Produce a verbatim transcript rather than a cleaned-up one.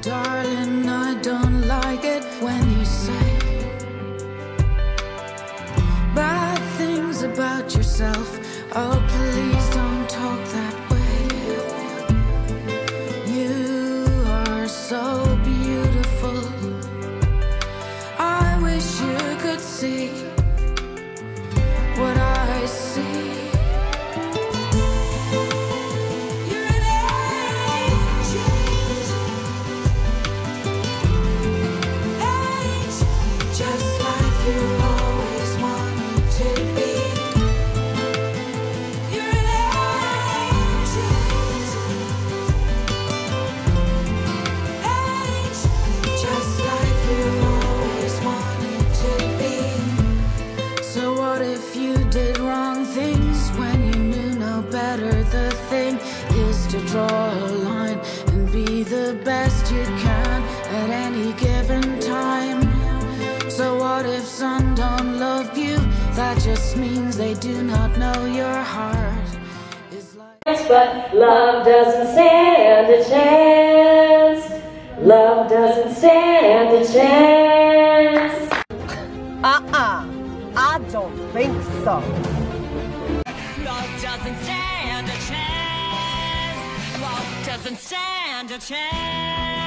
Darling, I don't like it when you say bad things about yourself. Oh, please don't talk that way. You are so beautiful. I wish you could see what I see. To draw a line and be the best you can at any given time. So what if some don't love you? That just means they do not know your heart is like. But love doesn't stand a chance. Love doesn't stand a chance. Uh-uh, I don't think so. Love doesn't stand a chance. Love doesn't stand a chance.